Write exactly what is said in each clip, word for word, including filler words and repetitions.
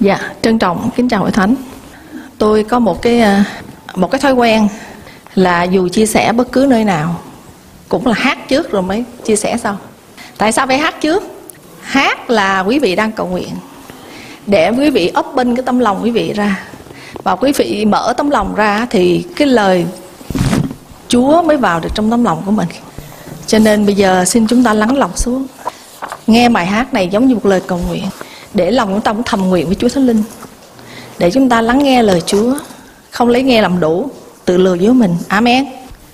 Dạ, trân trọng kính chào hội thánh. Tôi có một cái một cái thói quen là dù chia sẻ bất cứ nơi nào cũng là hát trước rồi mới chia sẻ sau. Tại sao phải hát trước? Hát là quý vị đang cầu nguyện, để quý vị open cái tâm lòng quý vị ra, và quý vị mở tấm lòng ra thì cái lời Chúa mới vào được trong tấm lòng của mình. Cho nên bây giờ xin chúng ta lắng lòng xuống, nghe bài hát này giống như một lời cầu nguyện, để lòng chúng ta cũng thầm nguyện với Chúa Thánh Linh, để chúng ta lắng nghe lời Chúa, không lấy nghe làm đủ, tự lừa dối mình. Amen.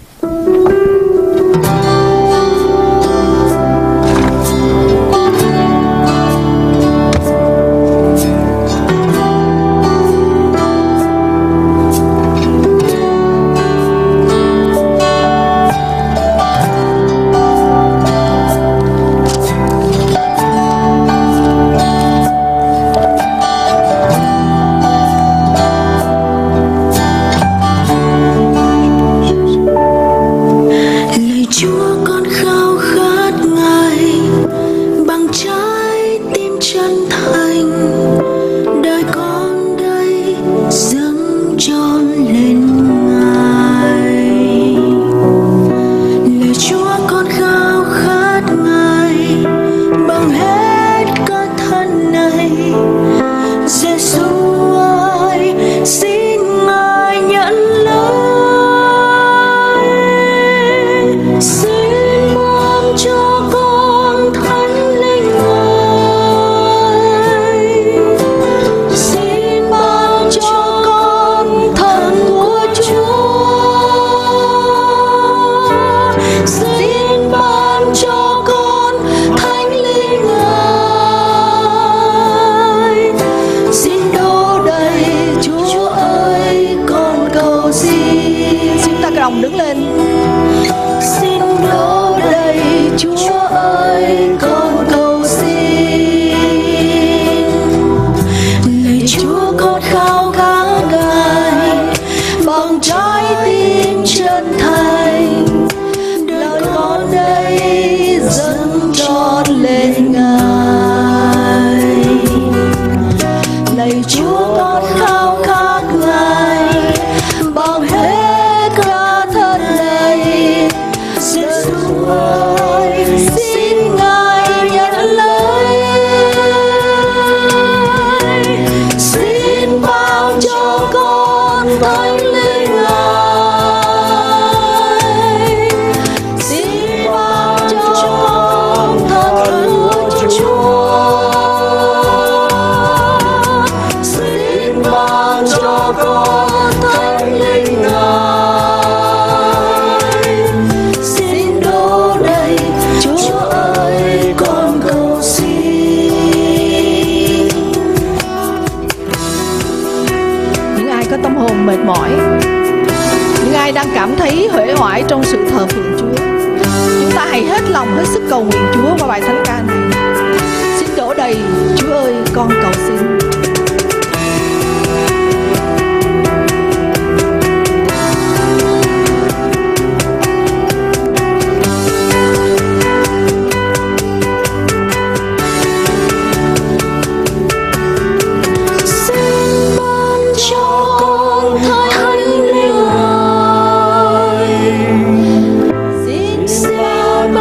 Cảm thấy huệ hoại trong sự thờ phượng Chúa, chúng ta hãy hết lòng hết sức cầu nguyện Chúa qua bài thánh ca này. Xin đổ đầy Chúa ơi, con cầu xin.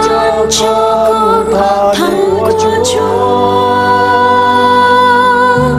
Cho con thánh của Chúa.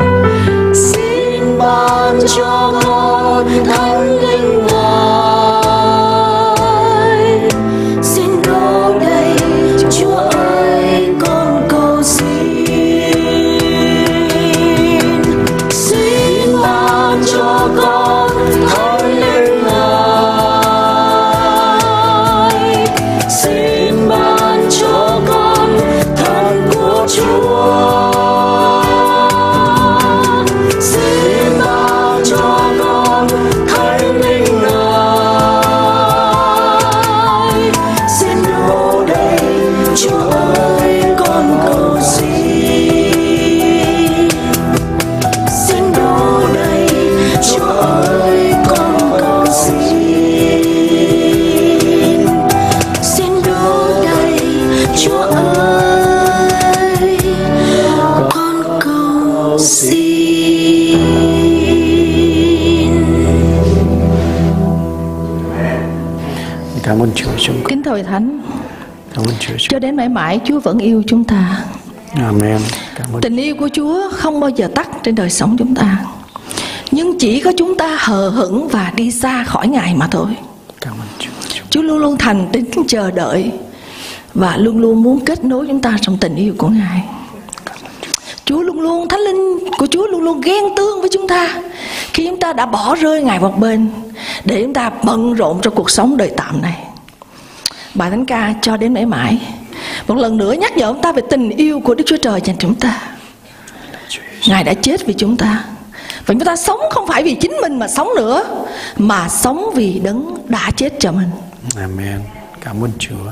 Cảm ơn Chúa chúng con. Kính thưa Hội Thánh, Cảm ơn Chúa. cho đến mãi mãi Chúa vẫn yêu chúng ta. Amen. Cảm ơn. Tình yêu của Chúa không bao giờ tắt trên đời sống chúng ta, nhưng chỉ có chúng ta hờ hững và đi xa khỏi Ngài mà thôi. Cảm ơn Chúa. Chúa luôn luôn thành tín chờ đợi và luôn luôn muốn kết nối chúng ta trong tình yêu của Ngài. Chúa luôn luôn, Thánh Linh của Chúa luôn luôn ghen tương với chúng ta khi chúng ta đã bỏ rơi Ngài một bên để chúng ta bận rộn trong cuộc sống đời tạm này. Bài thánh ca cho đến mãi mãi một lần nữa nhắc nhở chúng ta về tình yêu của Đức Chúa Trời dành cho chúng ta. Ngài đã chết vì chúng ta, và chúng ta sống không phải vì chính mình mà sống nữa, mà sống vì Đấng đã chết cho mình. Amen. Cảm ơn Chúa.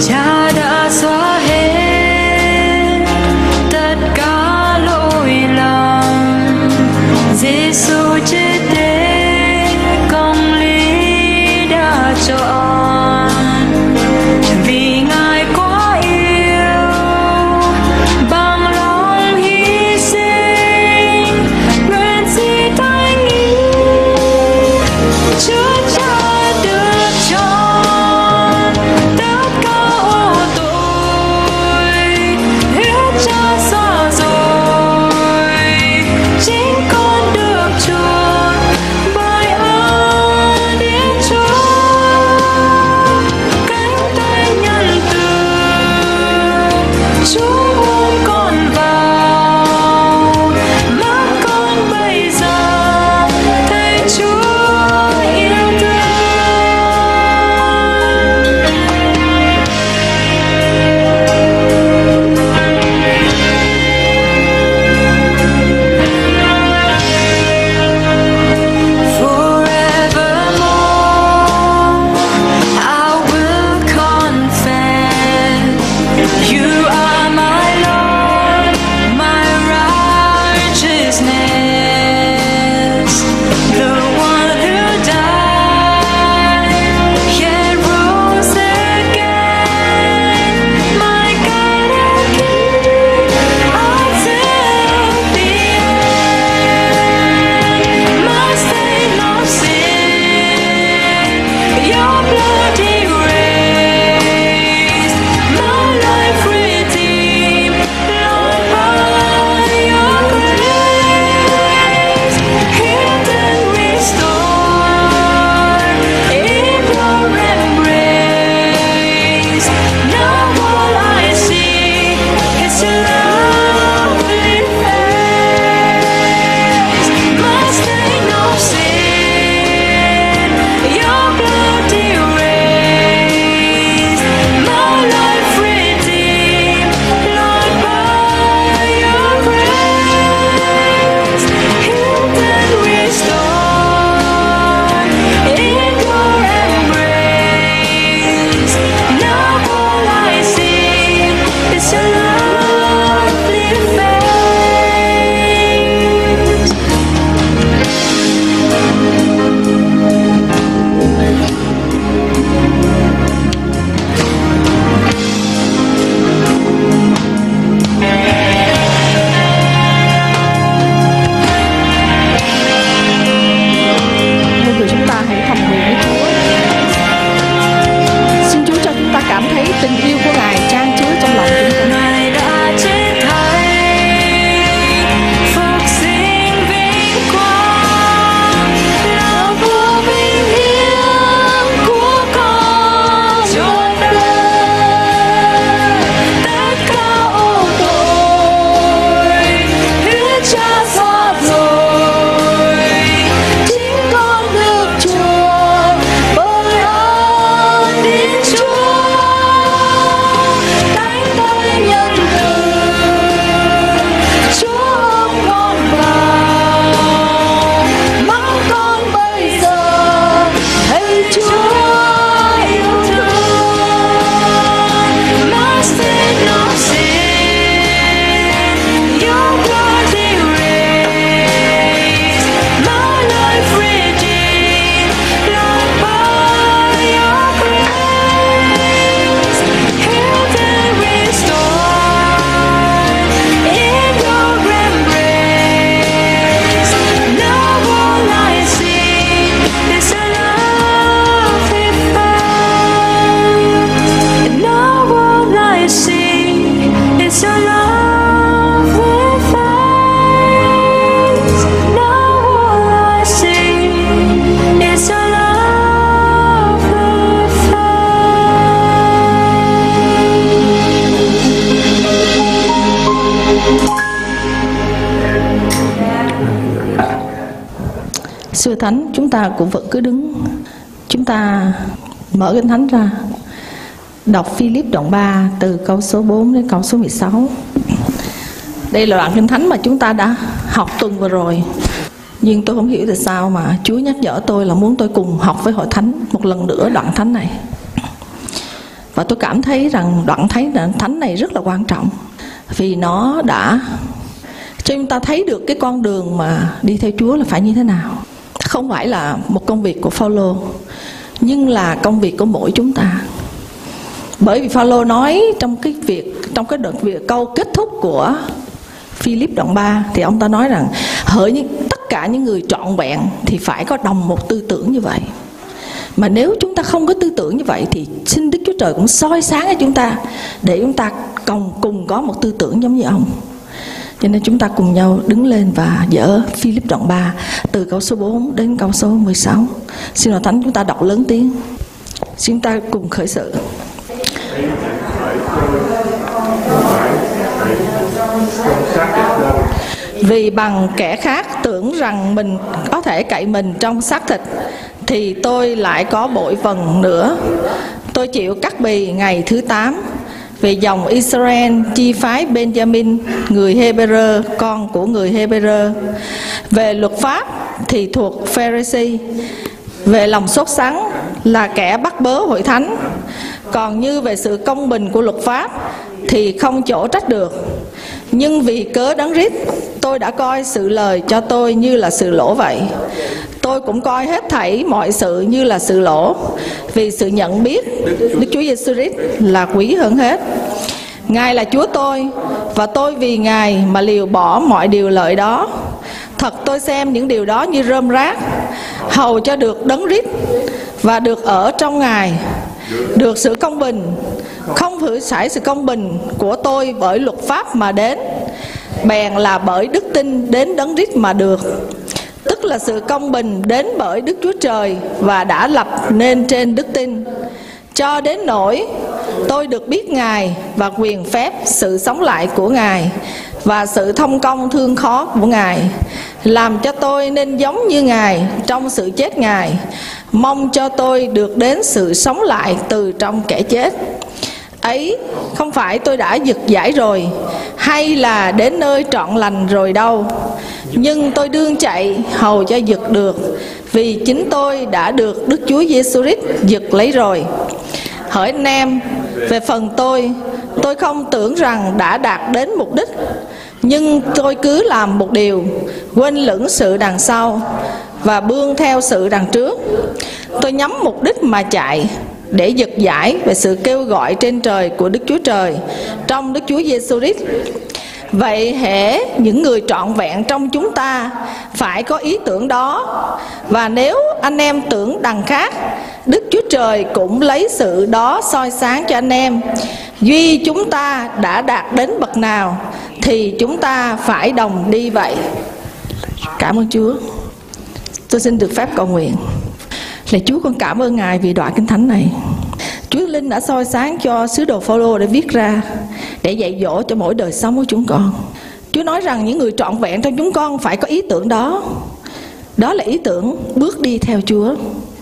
Cha đã xóa hết tất cả lỗi lầm. Thánh, chúng ta cũng vẫn cứ đứng. Chúng ta mở Kinh Thánh ra, đọc Philip đoạn ba từ câu số bốn đến câu số mười sáu. Đây là đoạn Kinh Thánh mà chúng ta đã học tuần vừa rồi. Nhưng tôi không hiểu tại sao mà Chúa nhắc nhở tôi là muốn tôi cùng học với Hội Thánh một lần nữa đoạn Thánh này. Và tôi cảm thấy rằng đoạn Thánh này rất là quan trọng, vì nó đã cho chúng ta thấy được cái con đường mà đi theo Chúa là phải như thế nào. Không phải là một công việc của Phaolô, nhưng là công việc của mỗi chúng ta. Bởi vì Phaolô nói trong cái việc trong cái đợt việc câu kết thúc của Philip đoạn ba thì ông ta nói rằng hỡi những tất cả những người trọn vẹn thì phải có đồng một tư tưởng như vậy. Mà nếu chúng ta không có tư tưởng như vậy thì xin Đức Chúa Trời cũng soi sáng cho chúng ta để chúng ta cùng cùng có một tư tưởng giống như ông. Cho nên chúng ta cùng nhau đứng lên và dở Philip đoạn ba từ câu số bốn đến câu số mười sáu. Xin Hội Thánh chúng ta đọc lớn tiếng. Xin ta cùng khởi sự. Vì bằng kẻ khác tưởng rằng mình có thể cậy mình trong xác thịt, thì tôi lại có bội phần nữa. Tôi chịu cắt bì ngày thứ tám. Về dòng Israel, chi phái Benjamin, người Hebrew, con của người Hebrew. Về luật pháp thì thuộc Pharisee. Về lòng sốt sắng là kẻ bắt bớ Hội Thánh. Còn như về sự công bình của luật pháp thì không chỗ trách được. Nhưng vì cớ Đấng Christ, tôi đã coi sự lời cho tôi như là sự lỗ vậy. Tôi cũng coi hết thảy mọi sự như là sự lỗ, vì sự nhận biết Đức Chúa Giêsu Christ là quý hơn hết. Ngài là Chúa tôi, và tôi vì Ngài mà liều bỏ mọi điều lợi đó. Thật tôi xem những điều đó như rơm rác, hầu cho được Đấng Christ và được ở trong Ngài, được sự công bình, không phải phải sự công bình của tôi bởi luật pháp mà đến, bèn là bởi đức tin đến Đấng Christ mà được. Tức là sự công bình đến bởi Đức Chúa Trời và đã lập nên trên đức tin. Cho đến nỗi tôi được biết Ngài và quyền phép sự sống lại của Ngài và sự thông công thương khó của Ngài, làm cho tôi nên giống như Ngài trong sự chết Ngài, mong cho tôi được đến sự sống lại từ trong kẻ chết. Ấy không phải tôi đã giật giải rồi, hay là đến nơi trọn lành rồi đâu, nhưng tôi đương chạy hầu cho giật được, vì chính tôi đã được Đức Chúa Giêsu Christ giật lấy rồi. Hỡi anh em, về phần tôi, tôi không tưởng rằng đã đạt đến mục đích, nhưng tôi cứ làm một điều, quên lửng sự đằng sau và bươn theo sự đằng trước. Tôi nhắm mục đích mà chạy, để giật giải về sự kêu gọi trên trời của Đức Chúa Trời trong Đức Chúa Giêsu Christ. Vậy hễ những người trọn vẹn trong chúng ta phải có ý tưởng đó, và nếu anh em tưởng đằng khác, Đức Chúa Trời cũng lấy sự đó soi sáng cho anh em. Duy chúng ta đã đạt đến bậc nào thì chúng ta phải đồng đi vậy. Cảm ơn Chúa. Tôi xin được phép cầu nguyện. Lạy Chúa, con cảm ơn Ngài vì đoạn Kinh Thánh này. Chúa Linh đã soi sáng cho sứ đồ Phaolô để viết ra, để dạy dỗ cho mỗi đời sống của chúng con. Chúa nói rằng những người trọn vẹn trong chúng con phải có ý tưởng đó. Đó là ý tưởng bước đi theo Chúa,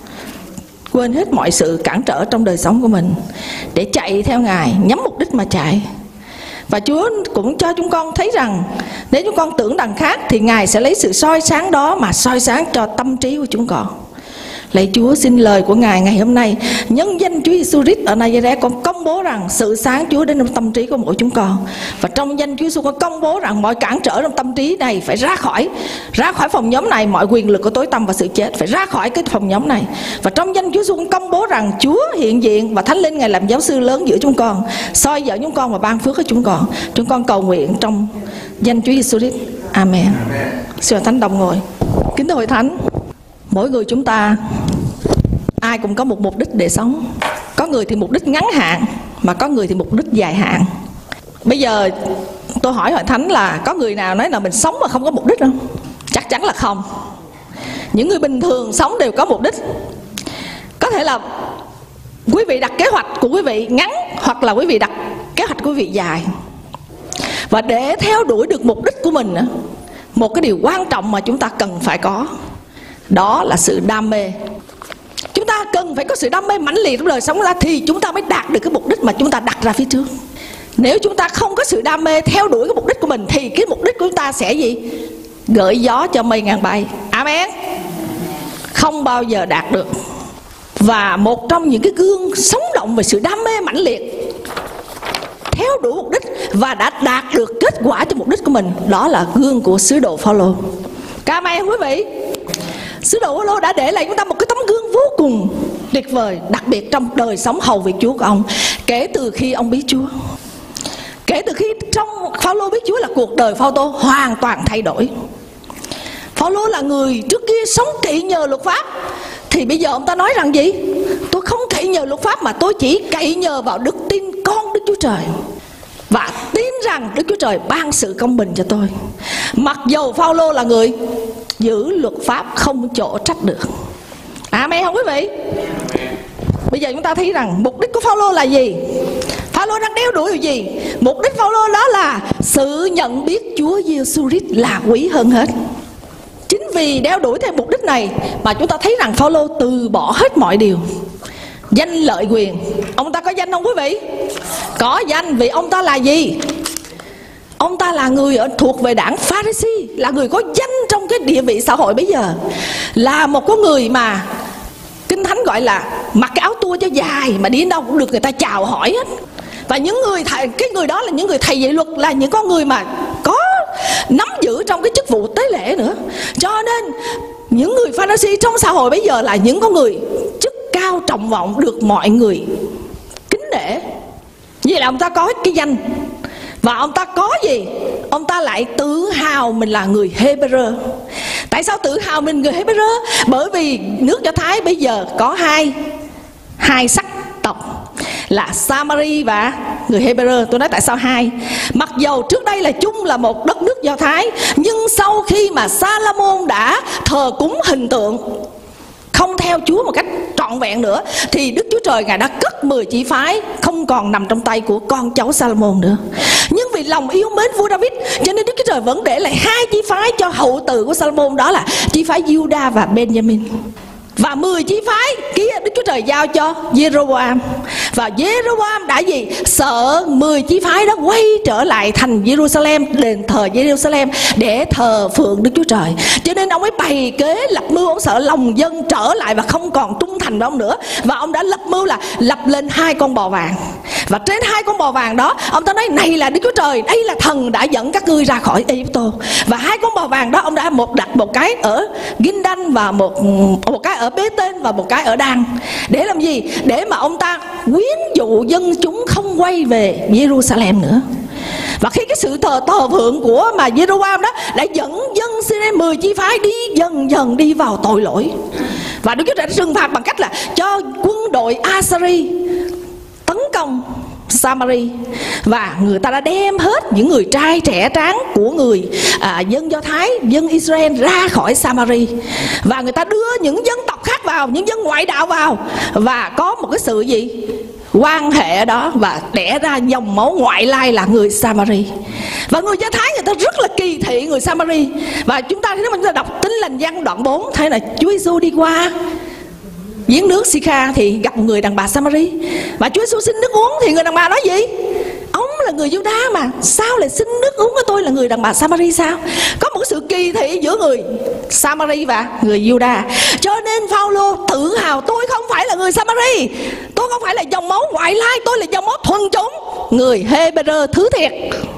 quên hết mọi sự cản trở trong đời sống của mình để chạy theo Ngài, nhắm mục đích mà chạy. Và Chúa cũng cho chúng con thấy rằng nếu chúng con tưởng đằng khác thì Ngài sẽ lấy sự soi sáng đó mà soi sáng cho tâm trí của chúng con. Lạy Chúa, xin lời của Ngài ngày hôm nay, nhân danh Chúa Giêsu Christ ở Nazareth, con công bố rằng sự sáng Chúa đến trong tâm trí của mỗi chúng con. Và trong danh Chúa Giêsu, con công bố rằng mọi cản trở trong tâm trí này phải ra khỏi, ra khỏi phòng nhóm này, mọi quyền lực của tối tăm và sự chết phải ra khỏi cái phòng nhóm này. Và trong danh Chúa Giêsu, con công bố rằng Chúa hiện diện và Thánh Linh Ngài làm giáo sư lớn giữa chúng con, soi dở chúng con và ban phước cho chúng con. Chúng con cầu nguyện trong danh Chúa Giêsu Christ. Amen. Xin Thánh đồng ngồi. Kính thưa Hội Thánh, mỗi người chúng ta ai cũng có một mục đích để sống. Có người thì mục đích ngắn hạn, mà có người thì mục đích dài hạn. Bây giờ tôi hỏi Hội Thánh là có người nào nói là mình sống mà không có mục đích không? Chắc chắn là không. Những người bình thường sống đều có mục đích. Có thể là quý vị đặt kế hoạch của quý vị ngắn, hoặc là quý vị đặt kế hoạch của quý vị dài. Và để theo đuổi được mục đích của mình, một cái điều quan trọng mà chúng ta cần phải có Đó là sự đam mê. Chúng ta cần phải có sự đam mê mãnh liệt trong đời sống ra thì chúng ta mới đạt được cái mục đích mà chúng ta đặt ra phía trước. Nếu chúng ta không có sự đam mê theo đuổi cái mục đích của mình thì cái mục đích của chúng ta sẽ gì? Gợi gió cho mây ngang bay. Amen. Không bao giờ đạt được. Và một trong những cái gương sống động về sự đam mê mãnh liệt, theo đuổi mục đích và đã đạt được kết quả cho mục đích của mình, đó là gương của sứ đồ Phaolô. Cảm ơn quý vị. Sứ đồ Phaolô đã để lại chúng ta một cái tấm gương vô cùng tuyệt vời, đặc biệt trong đời sống hầu việc Chúa của ông. Kể từ khi ông biết Chúa, kể từ khi trong Phaolô biết Chúa là cuộc đời Phaolô hoàn toàn thay đổi. Phaolô là người trước kia sống cậy nhờ luật pháp, thì bây giờ ông ta nói rằng gì? Tôi không cậy nhờ luật pháp mà tôi chỉ cậy nhờ vào đức tin con Đức Chúa Trời, và tin rằng Đức Chúa Trời ban sự công bình cho tôi. Mặc dầu Phaolô là người giữ luật pháp không chỗ trách được. Amen không quý vị? Bây giờ chúng ta thấy rằng mục đích của Phaolô là gì? Phaolô đang đeo đuổi điều gì? Mục đích Phaolô đó là sự nhận biết Chúa Giêsu Christ là quý hơn hết. Chính vì đeo đuổi theo mục đích này mà chúng ta thấy rằng Phaolô từ bỏ hết mọi điều. Danh lợi quyền, ông ta có danh không quý vị? Có danh, vì ông ta là gì? Ông ta là người ở thuộc về đảng Pha-ri-si, là người có danh trong cái địa vị xã hội bây giờ, là một con người mà Kinh Thánh gọi là mặc cái áo tua cho dài mà đi đến đâu cũng được người ta chào hỏi hết. Và những người thầy, cái người đó là những người thầy dạy luật, là những con người mà có nắm giữ trong cái chức vụ tế lễ nữa. Cho nên những người Pha-ri-si trong xã hội bây giờ là những con người chức cao trọng vọng, được mọi người kính nể. Vậy là ông ta có cái danh. Và ông ta có gì? Ông ta lại tự hào mình là người Hebrew. Tại sao tự hào mình người Hebrew? Bởi vì nước Do Thái bây giờ có hai Hai sắc tộc là Samari và người Hebrew. Tôi nói tại sao hai? Mặc dầu trước đây là chung là một đất nước Do Thái, nhưng sau khi mà Sa-la-môn đã thờ cúng hình tượng, không theo Chúa một cách trọn vẹn nữa, thì Đức Chúa Trời Ngài đã cất mười chi phái, không còn nằm trong tay của con cháu Sa-la-môn nữa. Nhưng vì lòng yêu mến vua David, cho nên Đức Chúa Trời vẫn để lại hai chi phái cho hậu tử của Sa-la-môn, đó là chi phái Juda và Benjamin. Và mười chi phái kia Đức Chúa Trời giao cho Jeroboam. Và Jeroboam đã gì? Sợ mười chi phái đó quay trở lại thành Jerusalem, đền thờ Jerusalem để thờ phượng Đức Chúa Trời. Cho nên ông ấy bày kế lập mưu, ông sợ lòng dân trở lại và không còn trung thành với ông nữa. Và ông đã lập mưu là lập lên hai con bò vàng. Và trên hai con bò vàng đó, ông ta nói này là Đức Chúa Trời, đây là thần đã dẫn các ngươi ra khỏi Ai-cập. Và hai con bò vàng đó ông đã một đặt một cái ở Gindan và một một cái ở Bê-tên và một cái ở Đan. Để làm gì? Để mà ông ta quyến dụ dân chúng không quay về Jerusalem nữa. Và khi cái sự thờ thờ phượng của mà Jeroboam đó đã dẫn dân Israel mười chi phái đi dần dần đi vào tội lỗi. Và Đức Chúa Trời đã trừng phạt bằng cách là cho quân đội Assyri tấn công Samari, và người ta đã đem hết những người trai trẻ tráng của người à, dân Do Thái, dân Israel ra khỏi Samari, và người ta đưa những dân tộc khác vào, những dân ngoại đạo vào, và có một cái sự gì quan hệ ở đó, và đẻ ra dòng máu ngoại lai là người Samari. Và người Do Thái người ta rất là kỳ thị người Samari. Và chúng ta nếu mà chúng ta đọc Tin Lành Giăng đoạn bốn thấy là Chúa Giêsu đi qua giếng nước Sikha thì gặp một người đàn bà Samari, và Chúa Giêsu xin nước uống thì người đàn bà nói gì? Ông là người Juda mà sao lại xin nước uống của tôi là người đàn bà Samari sao? Có một sự kỳ thị giữa người Samari và người Juda. Cho nên Phaolô tự hào tôi không phải là người Samari, tôi không phải là dòng máu ngoại lai, tôi là dòng máu thuần chủng, người Hebrew thứ thiệt.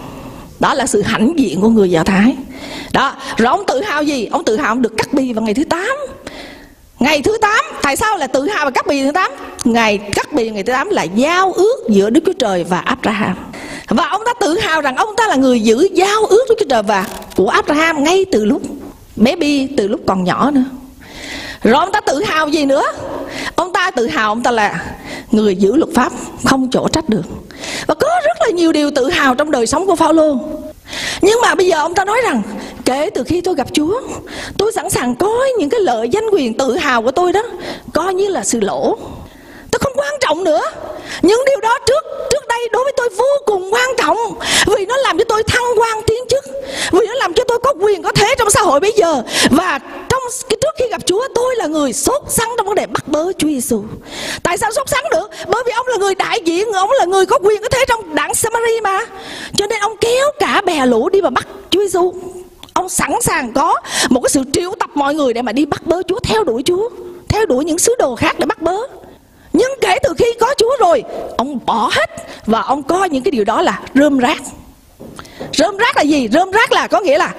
Đó là sự hãnh diện của người Do Thái. Đó, rồi ông tự hào gì? Ông tự hào ông được cắt bì vào ngày thứ tám. Ngày thứ tám, tại sao là tự hào và cắt bì thứ tám? Ngày cắt bì ngày thứ tám là giao ước giữa Đức Chúa Trời và Abraham. Và ông ta tự hào rằng ông ta là người giữ giao ước Đức Chúa Trời và của Abraham ngay từ lúc baby, từ lúc còn nhỏ nữa. Rồi ông ta tự hào gì nữa? Ông ta tự hào ông ta là người giữ luật pháp không chỗ trách được. Và có rất là nhiều điều tự hào trong đời sống của Phaolô. Nhưng mà bây giờ ông ta nói rằng kể từ khi tôi gặp Chúa, tôi sẵn sàng coi những cái lợi danh quyền tự hào của tôi đó coi như là sự lỗ. Tôi không quan trọng nữa. Những điều đó trước trước đây đối với tôi vô cùng quan trọng, vì nó làm cho tôi thăng quan tiến chức, vì nó làm cho tôi có quyền có thế trong xã hội bây giờ. Và trong cái trước khi gặp Chúa, tôi là người sốt sắng trong vấn đề bắt bớ Chúa Giêsu. Tại sao sốt sắng được? Bởi vì ông là người đại diện, ông là người có quyền có thế trong đảng Samari mà. Cho nên ông kéo cả bè lũ đi mà bắt Chúa Giêsu. Ông sẵn sàng có một cái sự triệu tập mọi người để mà đi bắt bớ Chúa, theo đuổi Chúa, theo đuổi những sứ đồ khác để bắt bớ. Nhưng kể từ khi có Chúa rồi, ông bỏ hết. Và ông coi những cái điều đó là rơm rác. Rơm rác là gì? Rơm rác là có nghĩa là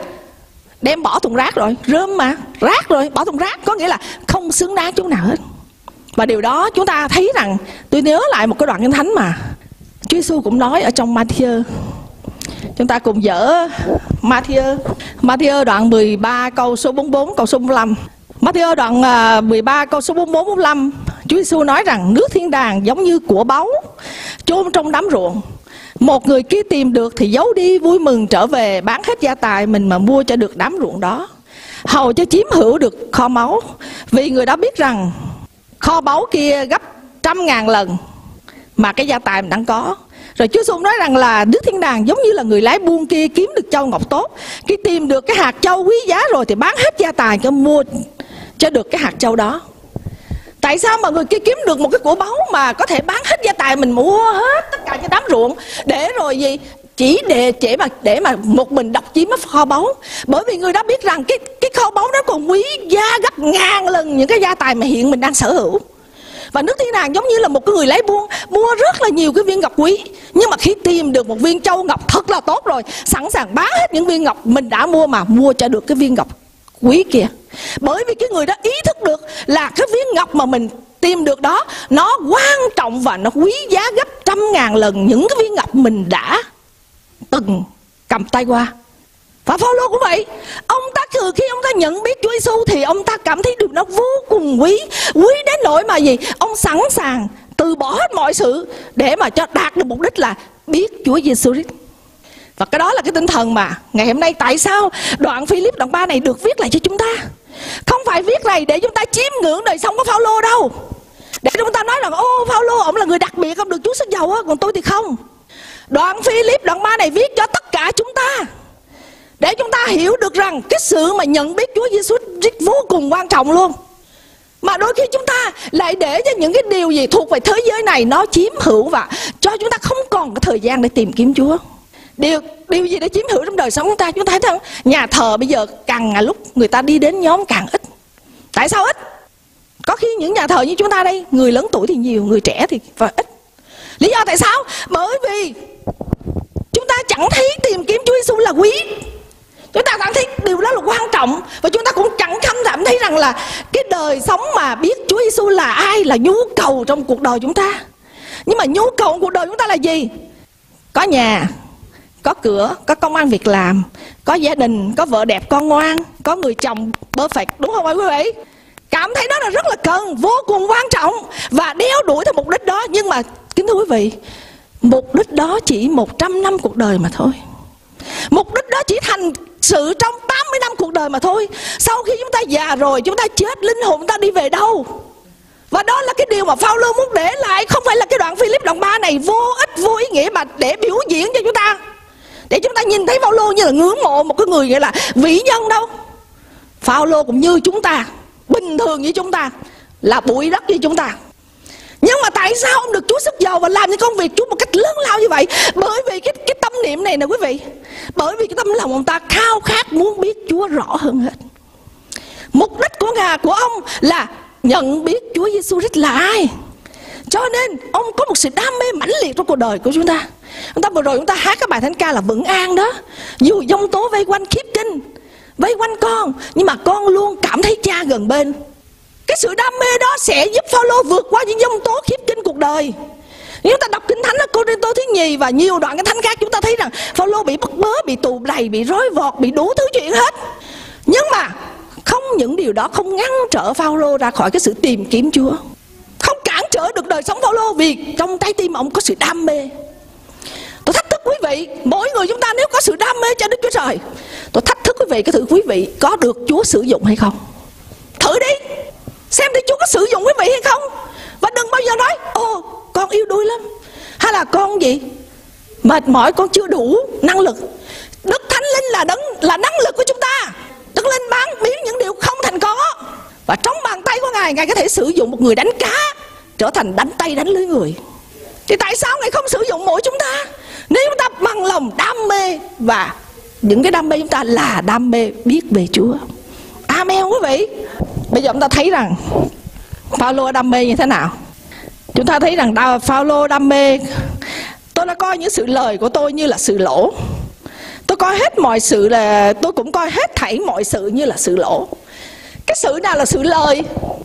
đem bỏ thùng rác rồi. Rơm mà, rác rồi, bỏ thùng rác, có nghĩa là không xứng đáng chút nào hết. Và điều đó chúng ta thấy rằng, tôi nhớ lại một cái đoạn Kinh Thánh mà Chúa Giêsu cũng nói ở trong Ma-thi-ơ. Chúng ta cùng dở Ma-thi-ơ Ma-thi-ơ đoạn mười ba câu số bốn mươi bốn, câu số bốn mươi lăm. Ma-thi-ơ đoạn mười ba câu số bốn mươi bốn, bốn mươi lăm. Chúa Giêsu nói rằng nước thiên đàng giống như của báu chôn trong đám ruộng. Một người kia tìm được thì giấu đi, vui mừng trở về, bán hết gia tài mình mà mua cho được đám ruộng đó, hầu cho chiếm hữu được kho báu. Vì người đó biết rằng kho báu kia gấp trăm ngàn lần mà cái gia tài mình đang có. Rồi Chúa Giêsu nói rằng là nước thiên đàng giống như là người lái buôn kia kiếm được châu ngọc tốt. Khi tìm được cái hạt châu quý giá rồi thì bán hết gia tài cho mua cho được cái hạt châu đó. Tại sao mà người kia kiếm được một cái của báu mà có thể bán hết gia tài mình mua hết tất cả những đám ruộng để rồi gì chỉ để để mà để mà một mình độc chiếm kho báu? Bởi vì người đó biết rằng cái cái kho báu đó còn quý giá gấp ngàn lần những cái gia tài mà hiện mình đang sở hữu. Và nước thiên đàng giống như là một cái người lái buôn mua rất là nhiều cái viên ngọc quý, nhưng mà khi tìm được một viên châu ngọc thật là tốt rồi, sẵn sàng bán hết những viên ngọc mình đã mua mà mua cho được cái viên ngọc quý kia. Bởi vì cái người đó ý thức được là cái viên ngọc mà mình tìm được đó nó quan trọng và nó quý giá gấp trăm ngàn lần những cái viên ngọc mình đã từng cầm tay qua. Và Phaolô cũng vậy. Ông ta từ khi ông ta nhận biết Chúa Giêsu thì ông ta cảm thấy được nó vô cùng quý, quý đến nỗi mà gì? Ông sẵn sàng từ bỏ hết mọi sự để mà cho đạt được mục đích là biết Chúa Giêsu Christ. Và cái đó là cái tinh thần mà ngày hôm nay tại sao đoạn Philip đoạn ba này được viết lại cho chúng ta. Không phải viết này để chúng ta chiêm ngưỡng đời sống của Phaolô đâu, để chúng ta nói rằng ô Phaolô ông là người đặc biệt, ông được Chúa sức giàu á, còn tôi thì không. Đoạn Philip đoạn ba này viết cho tất cả chúng ta để chúng ta hiểu được rằng cái sự mà nhận biết Chúa Giêsu Christ vô cùng quan trọng luôn. Mà đôi khi chúng ta lại để cho những cái điều gì thuộc về thế giới này nó chiếm hữu và cho chúng ta không còn cái thời gian để tìm kiếm Chúa. Điều điều gì để chiếm hữu trong đời sống chúng ta? Chúng ta thấy rằng nhà thờ bây giờ càng ngày lúc người ta đi đến nhóm càng ít. Tại sao ít? Có khi những nhà thờ như chúng ta đây, người lớn tuổi thì nhiều, người trẻ thì và ít. Lý do tại sao? Bởi vì chúng ta chẳng thấy tìm kiếm Chúa Giêsu là quý. Chúng ta cảm thấy điều đó là quan trọng. Và chúng ta cũng chẳng cảm thấy rằng là cái đời sống mà biết Chúa Giêsu là ai là nhu cầu trong cuộc đời chúng ta. Nhưng mà nhu cầu trong cuộc đời chúng ta là gì? Có nhà, có cửa, có công ăn việc làm, có gia đình, có vợ đẹp con ngoan, có người chồng perfect, đúng không quý vị? Cảm thấy đó là rất là cần, vô cùng quan trọng và đeo đuổi theo mục đích đó. Nhưng mà kính thưa quý vị, mục đích đó chỉ một trăm năm cuộc đời mà thôi. Mục đích đó chỉ thành sự trong tám mươi năm cuộc đời mà thôi. Sau khi chúng ta già rồi, chúng ta chết, linh hồn chúng ta đi về đâu? Và đó là cái điều mà Phaolô muốn để lại. Không phải là cái đoạn Philip đoạn ba này vô ích, vô ý nghĩa mà để biểu diễn cho chúng ta, để chúng ta nhìn thấy Phaolô như là ngưỡng mộ một cái người gọi là vĩ nhân đâu. Phaolô cũng như chúng ta, bình thường như chúng ta, là bụi đất như chúng ta. Nhưng mà tại sao ông được Chúa sức giàu và làm những công việc Chúa một cách lớn lao như vậy? Bởi vì cái, cái tâm niệm này nè quý vị. Bởi vì cái tâm lòng ông ta khao khát muốn biết Chúa rõ hơn hết. Mục đích của Ngài, của ông là nhận biết Chúa Giêsu Christ là ai. Cho nên ông có một sự đam mê mãnh liệt trong cuộc đời của chúng ta. Chúng ta vừa rồi chúng ta hát cái bài thánh ca là vững an đó. Dù giông tố vây quanh khiếp kinh, vây quanh con, nhưng mà con luôn cảm thấy Cha gần bên. Cái sự đam mê đó sẽ giúp Phaolô vượt qua những giông tố khiếp kinh cuộc đời. Nếu ta đọc Kinh Thánh ở Cô-rinh-tô thứ nhì và nhiều đoạn Kinh Thánh khác, chúng ta thấy rằng Phaolô bị bắt bớ, bị tù đầy, bị rối vọt, bị đủ thứ chuyện hết. Nhưng mà không những điều đó không ngăn trở Phaolô ra khỏi cái sự tìm kiếm Chúa, không cản trở được đời sống Phaolô, vì trong trái tim ông có sự đam mê. Tôi thách thức quý vị, mỗi người chúng ta nếu có sự đam mê cho Đức Chúa Trời, tôi thách thức quý vị, cái thử quý vị có được Chúa sử dụng hay không? Thử đi, xem thì Chúa có sử dụng quý vị hay không. Và đừng bao giờ nói ồ con yếu đuối lắm, hay là con gì mệt mỏi, con chưa đủ năng lực. Đức Thánh Linh là đấng là năng lực của chúng ta. Đức Linh bán biến những điều không thành có. này Ngài có thể sử dụng một người đánh cá trở thành đánh tay đánh lưới người. Thì tại sao Ngài không sử dụng mỗi chúng ta? Nếu chúng ta bằng lòng đam mê, và những cái đam mê chúng ta là đam mê biết về Chúa. Amen quý vị. Bây giờ chúng ta thấy rằng Phaolô đam mê như thế nào? Chúng ta thấy rằng Phaolô đam mê. Tôi đã coi những sự lời của tôi như là sự lỗ. Tôi coi hết mọi sự là Tôi cũng coi hết thảy mọi sự như là sự lỗ. Cái sự nào là sự lời?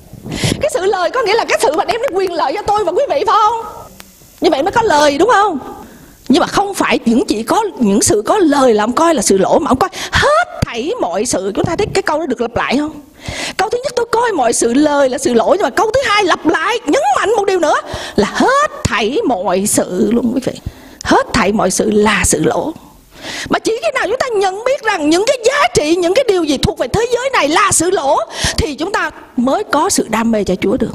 Cái sự lời có nghĩa là cái sự mà đem đến quyền lợi cho tôi và quý vị, phải không? Như vậy mới có lời, đúng không? Nhưng mà không phải những chỉ có những sự có lời là ông coi là sự lỗ, mà ông coi hết thảy mọi sự. Chúng ta thấy cái câu đó được lặp lại không? Câu thứ nhất tôi coi mọi sự lời là sự lỗ, nhưng mà câu thứ hai lặp lại nhấn mạnh một điều nữa là hết thảy mọi sự luôn quý vị. Hết thảy mọi sự là sự lỗ. Mà chỉ khi nào chúng ta nhận biết rằng những cái giá trị, những cái điều gì thuộc về thế giới này là sự lỗ, thì chúng ta mới có sự đam mê cho Chúa được.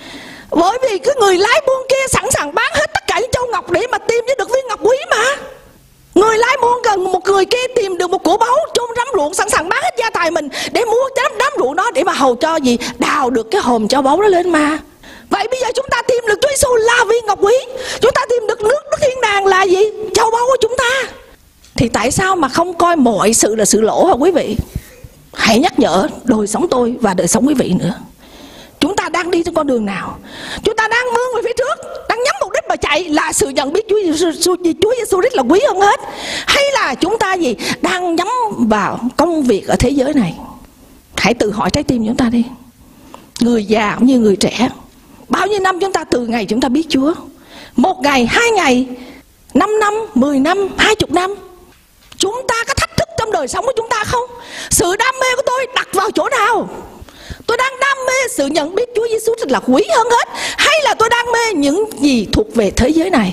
Bởi vì cái người lái buôn kia sẵn sàng bán hết tất cả những châu ngọc để mà tìm cho được viên ngọc quý mà. Người lái buôn cần một người kia tìm được một của báu chôn đám ruộng, sẵn sàng bán hết gia tài mình để mua đám, đám ruộng đó để mà hầu cho gì? Đào được cái hòm châu báu đó lên mà. Vậy bây giờ chúng ta tìm được Chúa Giêsu là viên ngọc quý, chúng ta tìm được nước nước thiên đàng là gì? Châu báu của chúng ta. Thì tại sao mà không coi mọi sự là sự lỗ hả quý vị? Hãy nhắc nhở đời sống tôi và đời sống quý vị nữa. Chúng ta đang đi trên con đường nào? Chúng ta đang vươn về phía trước, đang nhắm mục đích mà chạy là sự nhận biết Chúa Giêsu, Chúa Giêsu Christ là quý hơn hết, hay là chúng ta gì đang nhắm vào công việc ở thế giới này? Hãy tự hỏi trái tim chúng ta đi. Người già cũng như người trẻ, bao nhiêu năm chúng ta từ ngày chúng ta biết Chúa? Một ngày, hai ngày, năm năm, mười năm, hai chục năm. Chúng ta có thách thức trong đời sống của chúng ta không? Sự đam mê của tôi đặt vào chỗ nào? Tôi đang đam mê sự nhận biết Chúa Giêsu là quý hơn hết, hay là tôi đang mê những gì thuộc về thế giới này?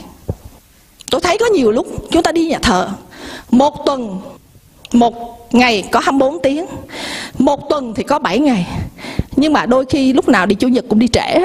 Tôi thấy có nhiều lúc chúng ta đi nhà thờ, một tuần, một ngày có hai mươi bốn tiếng, một tuần thì có bảy ngày, nhưng mà đôi khi lúc nào đi Chủ nhật cũng đi trễ.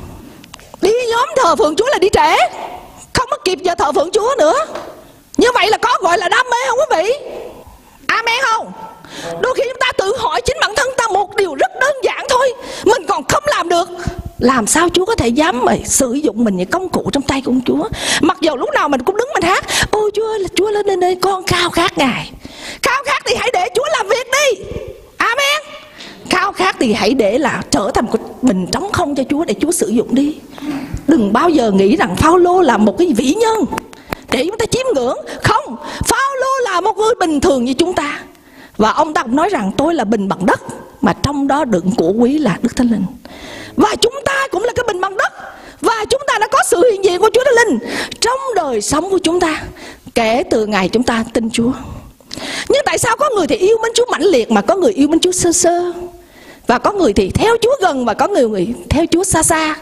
Đi nhóm thờ phượng Chúa là đi trễ, không có kịp giờ thờ phượng Chúa nữa. Như vậy là có gọi là đam mê không quý vị? Amen không? Đôi khi chúng ta tự hỏi chính bản thân ta một điều rất đơn giản thôi, mình còn không làm được, làm sao Chúa có thể dám mà sử dụng mình như công cụ trong tay của Chúa? Mặc dù lúc nào mình cũng đứng mình hát: ôi Chúa ơi, Chúa lên đây đây, con khao khát Ngài. Khao khát thì hãy để Chúa làm việc đi. Amen. Khao khát thì hãy để là trở thành một bình trống không cho Chúa để Chúa sử dụng đi. Đừng bao giờ nghĩ rằng Phaolô là một cái vĩ nhân để chúng ta chiêm ngưỡng. Không, Phaolô là một người bình thường như chúng ta. Và ông ta cũng nói rằng tôi là bình bằng đất, mà trong đó đựng của quý là Đức Thánh Linh. Và chúng ta cũng là cái bình bằng đất, và chúng ta đã có sự hiện diện của Chúa Thánh Linh trong đời sống của chúng ta kể từ ngày chúng ta tin Chúa. Nhưng tại sao có người thì yêu mến Chúa mãnh liệt, mà có người yêu mến Chúa sơ sơ, và có người thì theo Chúa gần, và có người, người theo Chúa xa xa?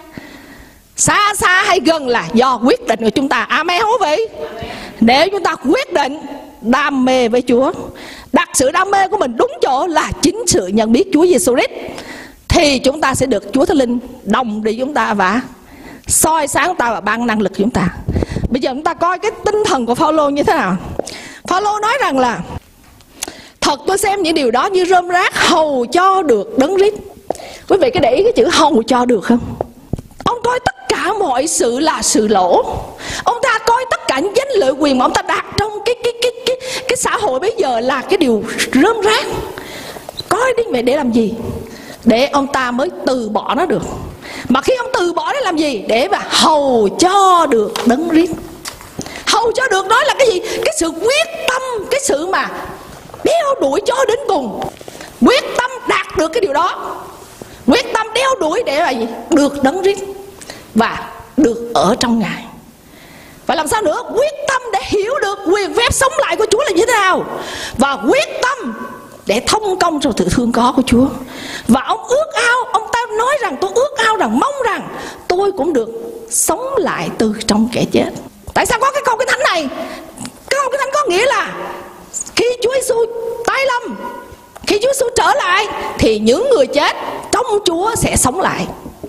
Xa xa hay gần là do quyết định của chúng ta. Amen không quý vị? Nếu chúng ta quyết định đam mê với Chúa, đặt sự đam mê của mình đúng chỗ là chính sự nhận biết Chúa Giêsu Christ, thì chúng ta sẽ được Chúa Thánh Linh đồng đi chúng ta và soi sáng ta và ban năng lực chúng ta. Bây giờ chúng ta coi cái tinh thần của Phaolô như thế nào. Phaolô nói rằng là thật tôi xem những điều đó như rơm rác hầu cho được Đấng Christ. Quý vị có để ý cái chữ hầu cho được không? Ông coi tất cả mọi sự là sự lỗ. Ông ta coi tất cả những danh lợi quyền mà ông ta đạt trong cái cái cái cái cái xã hội bây giờ là cái điều rơm rác. Coi đi mẹ, để làm gì? Để ông ta mới từ bỏ nó được. Mà khi ông từ bỏ nó làm gì? Để mà hầu cho được Đấng Christ. Hầu cho được đó là cái gì? Cái sự quyết tâm, cái sự mà đeo đuổi cho đến cùng. Quyết tâm đạt được cái điều đó, quyết tâm đeo đuổi để là gì? Được Đấng Christ và được ở trong Ngài. Và làm sao nữa? Quyết tâm để hiểu được quyền phép sống lại của Chúa là như thế nào, và quyết tâm để thông công trong sự thương có của Chúa. Và ông ước ao, ông ta nói rằng tôi ước ao rằng, mong rằng tôi cũng được sống lại từ trong kẻ chết. Tại sao có cái câu Kinh Thánh này? Cái câu Kinh Thánh có nghĩa là khi Chúa Giêsu tái lâm, khi Chúa Giêsu trở lại, thì những người chết trong Chúa sẽ sống lại.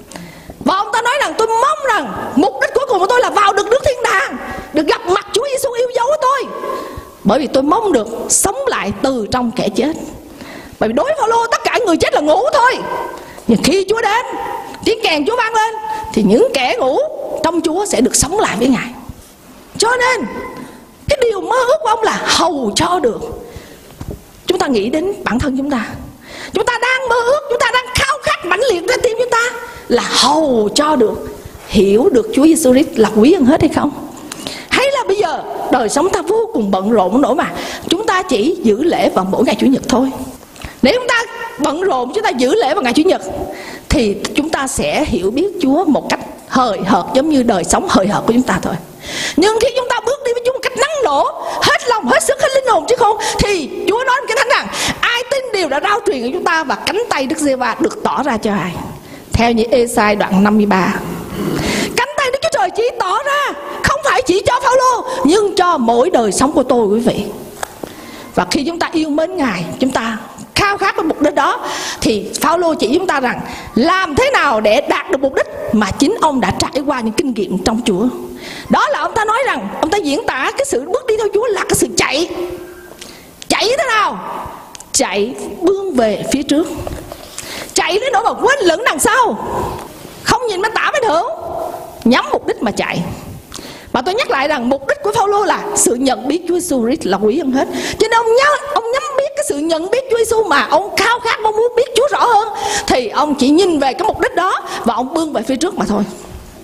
Và ông ta nói rằng tôi mong rằng mục đích cuối cùng của tôi là vào được nước thiên đàng, được gặp mặt Chúa Giêsu yêu dấu của tôi, bởi vì tôi mong được sống lại từ trong kẻ chết. Bởi vì đối với Phaolô tất cả người chết là ngủ thôi, nhưng khi Chúa đến, tiếng kèn Chúa vang lên, thì những kẻ ngủ trong Chúa sẽ được sống lại với Ngài. Cho nên cái điều mơ ước của ông là hầu cho được. Chúng ta nghĩ đến bản thân chúng ta. Chúng ta đang mơ ước, chúng ta đang khao khát mãnh liệt trái tim chúng ta là hầu cho được, hiểu được Chúa Giêsu Christ là quý hơn hết hay không? Hay là bây giờ đời sống ta vô cùng bận rộn nổi mà chúng ta chỉ giữ lễ vào mỗi ngày Chủ nhật thôi. Nếu chúng ta bận rộn, chúng ta giữ lễ vào ngày Chủ nhật, thì chúng ta sẽ hiểu biết Chúa một cách hời hợt, giống như đời sống hời hợt của chúng ta thôi. Nhưng khi chúng ta bước đi với Chúa một cách năng nổ, hết lòng, hết sức, hết linh hồn chứ không, thì Chúa nói cái thánh rằng ai tin điều đã rao truyền của chúng ta, và cánh tay Đức Giê-hô-va được tỏ ra cho ai. Theo như Ê-sai đoạn năm mươi ba, cánh tay Đức Chúa Trời chỉ tỏ ra, không phải chỉ cho Phao-lô, nhưng cho mỗi đời sống của tôi, quý vị. Và khi chúng ta yêu mến Ngài, chúng ta khao khát với mục đích đó, thì Phao-lô chỉ chúng ta rằng làm thế nào để đạt được mục đích mà chính ông đã trải qua những kinh nghiệm trong Chúa. Đó là ông ta nói rằng, ông ta diễn tả cái sự bước đi theo Chúa là cái sự chạy. Chạy như thế nào? Chạy bươn về phía trước, chạy đến nỗi mà quên lửng đằng sau, không nhìn bên tả bên hữu, nhắm mục đích mà chạy. Và tôi nhắc lại rằng mục đích của Phao-lô là sự nhận biết Chúa Giêsu Christ là quý hơn hết. Cho nên ông nhắm, ông nhắm biết cái sự nhận biết Chúa Giêsu mà ông khao khát, ông muốn biết Chúa rõ hơn, thì ông chỉ nhìn về cái mục đích đó và ông bươn về phía trước mà thôi.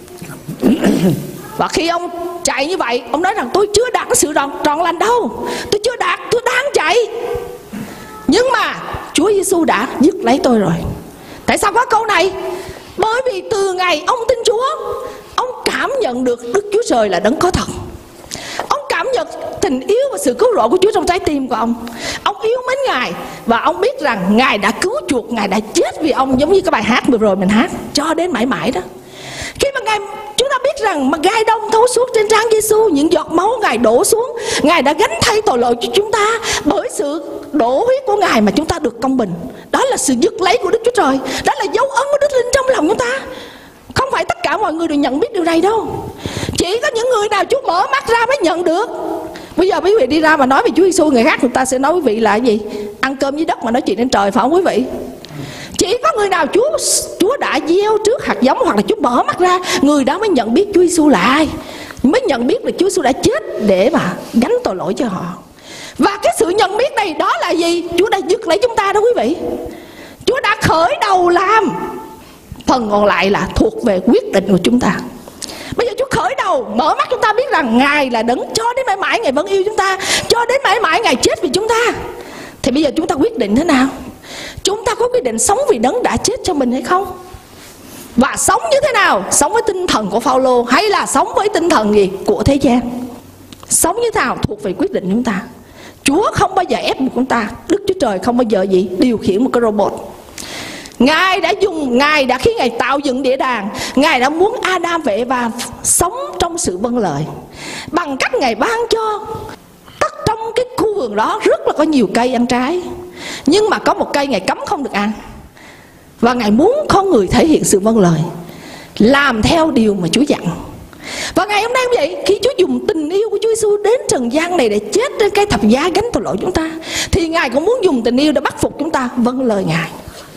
Và khi ông chạy như vậy, ông nói rằng tôi chưa đạt cái sự trọn, trọn lành đâu, tôi chưa đạt, tôi đang chạy. Nhưng mà Chúa Giêsu đã dứt lấy tôi rồi. Tại sao có câu này? Bởi vì từ ngày ông tin Chúa, ông cảm nhận được Đức Chúa Trời là đấng có thật. Ông cảm nhận tình yêu và sự cứu rỗi của Chúa trong trái tim của ông. Ông yêu mến Ngài, và ông biết rằng Ngài đã cứu chuộc, Ngài đã chết vì ông, giống như cái bài hát vừa rồi mình hát, cho đến mãi mãi đó. Khi mà Ngài, chúng ta biết rằng mà gai đông thấu suốt trên trán Giêsu, những giọt máu Ngài đổ xuống, Ngài đã gánh thay tội lỗi cho chúng ta. Bởi sự đổ huyết của Ngài mà chúng ta được công bình. Đó là sự giật lấy của Đức Chúa Trời, đó là dấu ấn của Đức Linh trong lòng chúng ta. Không phải tất cả mọi người đều nhận biết điều này đâu. Chỉ có những người nào Chúa mở mắt ra mới nhận được. Bây giờ quý vị đi ra mà nói về Chúa Giêsu, người khác người ta sẽ nói quý vị là gì? Ăn cơm dưới đất mà nói chuyện trên trời, phải không quý vị? Chỉ có người nào Chúa Chúa đã gieo trước hạt giống, hoặc là Chúa mở mắt ra, người đó mới nhận biết Chúa Giêsu là ai, mới nhận biết là Chúa Giêsu đã chết để mà gánh tội lỗi cho họ. Và cái sự nhận biết này đó là gì? Chúa đã giật lấy chúng ta đó quý vị. Chúa đã khởi đầu làm, phần còn lại là thuộc về quyết định của chúng ta. Bây giờ Chúa khởi đầu mở mắt chúng ta biết rằng Ngài là đấng cho đến mãi mãi Ngài vẫn yêu chúng ta, cho đến mãi mãi Ngài chết vì chúng ta. Thì bây giờ chúng ta quyết định thế nào? Chúng ta có quyết định sống vì đấng đã chết cho mình hay không? Và sống như thế nào? Sống với tinh thần của Phao-lô, hay là sống với tinh thần gì của thế gian? Sống như thế nào thuộc về quyết định chúng ta. Chúa không bao giờ ép buộc chúng ta. Đức Chúa Trời không bao giờ gì điều khiển một cái robot. Ngài đã dùng, Ngài đã khi Ngài tạo dựng địa đàng, Ngài đã muốn Adam và Eva sống trong sự vâng lời, bằng cách Ngài ban cho tất trong cái khu vườn đó rất là có nhiều cây ăn trái, nhưng mà có một cây Ngài cấm không được ăn. Và Ngài muốn con người thể hiện sự vâng lời, làm theo điều mà Chúa dặn. Và ngày hôm nay cũng vậy, khi Chúa dùng tình yêu của Chúa Giêsu đến trần gian này để chết trên cây thập giá gánh tội lỗi chúng ta, thì Ngài cũng muốn dùng tình yêu để bắt phục chúng ta vâng lời Ngài.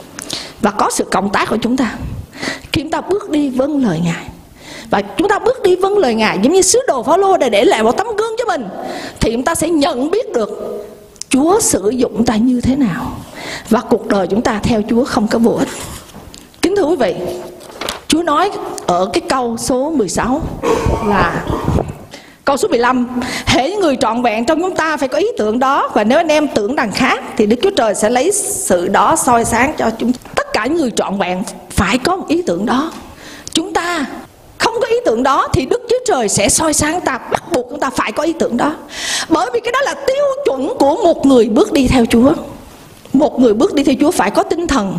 Và có sự cộng tác của chúng ta khi chúng ta bước đi vâng lời Ngài. Và chúng ta bước đi vâng lời Ngài giống như sứ đồ Phao-lô để để lại một tấm gương cho mình, thì chúng ta sẽ nhận biết được Chúa sử dụng chúng ta như thế nào, và cuộc đời chúng ta theo Chúa không có vô ích. Kính thưa quý vị, Chúa nói ở cái câu số mười sáu là câu số mười lăm: hễ người trọn vẹn trong chúng ta phải có ý tưởng đó, và nếu anh em tưởng đằng khác thì Đức Chúa Trời sẽ lấy sự đó soi sáng cho chúng. Tất cả những người trọn vẹn phải có một ý tưởng đó. Chúng ta không có ý tưởng đó thì Đức Chúa Trời sẽ soi sáng ta, bắt buộc chúng ta phải có ý tưởng đó. Bởi vì cái đó là tiêu chuẩn của một người bước đi theo Chúa. Một người bước đi theo Chúa phải có tinh thần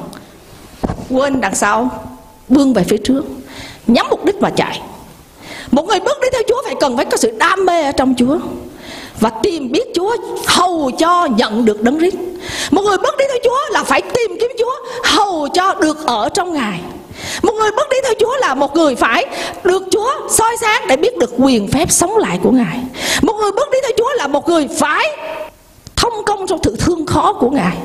quên đằng sau, bươn về phía trước, nhắm mục đích mà chạy. Một người bước đi theo Chúa phải cần phải có sự đam mê ở trong Chúa, và tìm biết Chúa, hầu cho nhận được đấng Christ. Một người bước đi theo Chúa là phải tìm kiếm Chúa, hầu cho được ở trong Ngài. Một người bước đi theo Chúa là một người phải được Chúa soi sáng để biết được quyền phép sống lại của Ngài. Một người bước đi theo Chúa là một người phải thông công trong sự thương khó của Ngài,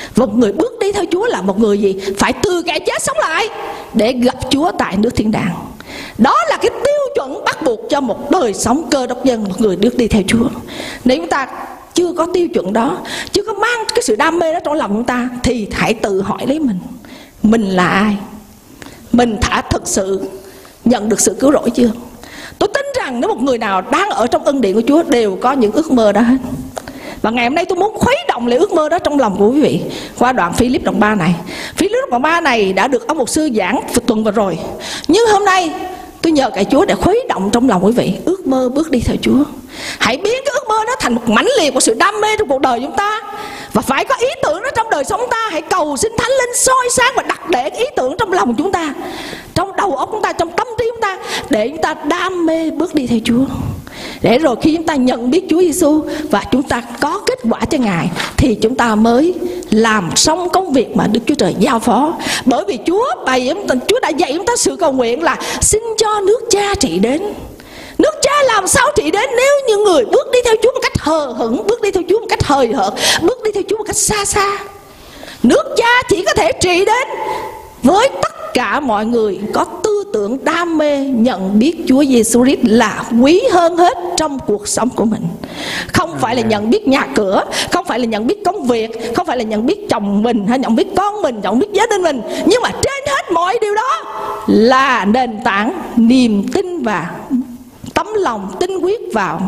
Một người bước đi theo Chúa là một người gì? Phải từ kẻ chết sống lại để gặp Chúa tại nước thiên đàng. Đó là cái tiêu chuẩn bắt buộc cho một đời sống Cơ Đốc nhân, một người bước đi theo Chúa. Nếu chúng ta chưa có tiêu chuẩn đó, chưa có mang cái sự đam mê đó trong lòng chúng ta, thì hãy tự hỏi lấy mình, mình là ai? Mình đã thực sự nhận được sự cứu rỗi chưa? Tôi tin rằng nếu một người nào đang ở trong ân điển của Chúa đều có những ước mơ đó hết. Và ngày hôm nay tôi muốn khuấy động lại ước mơ đó trong lòng của quý vị qua đoạn Philip đoạn ba này. Philip đoạn ba này đã được ông mục sư giảng tuần vừa rồi, nhưng hôm nay tôi nhờ cậy Chúa để khuấy động trong lòng quý vị ước mơ bước đi theo Chúa. Hãy biến cái ước mơ đó thành một mãnh liệt của sự đam mê trong cuộc đời chúng ta. Và phải có ý tưởng đó trong đời sống ta. Hãy cầu xin Thánh Linh soi sáng và đặt để ý tưởng trong lòng chúng ta, trong đầu óc chúng ta, trong tâm trí chúng ta, để chúng ta đam mê bước đi theo Chúa. Để rồi khi chúng ta nhận biết Chúa Giêsu và chúng ta có kết quả cho Ngài, thì chúng ta mới làm xong công việc mà Đức Chúa Trời giao phó. Bởi vì Chúa bày Chúa đã dạy chúng ta sự cầu nguyện là xin cho nước Cha trị đến. Nước Cha làm sao trị đến nếu như người bước đi theo Chúa một cách hờ hững, bước đi theo Chúa một cách hời hợt, bước đi theo Chúa một cách xa xa. Nước Cha chỉ có thể trị đến với tất cả mọi người có tư tưởng đam mê nhận biết Chúa Giêsu Christ là quý hơn hết trong cuộc sống của mình. Không phải là nhận biết nhà cửa, không phải là nhận biết công việc, không phải là nhận biết chồng mình hay nhận biết con mình, nhận biết gia đình mình, nhưng mà trên hết mọi điều đó là nền tảng niềm tin và tấm lòng tin quyết vào